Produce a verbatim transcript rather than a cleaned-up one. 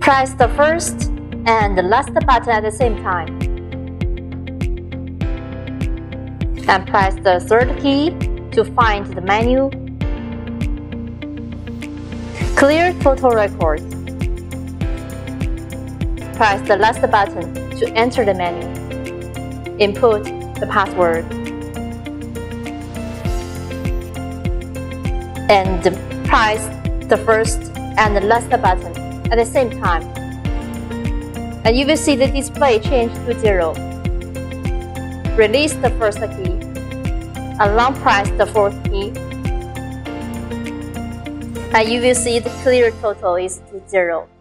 Press the first and the last button at the same time. And press the third key to find the menu. Clear total record. Press the last button to enter the menu. Input the password. And press the first and the last button at the same time. And you will see the display change to zero. Release the first key and long press the fourth key. And you will see the clear total is to zero.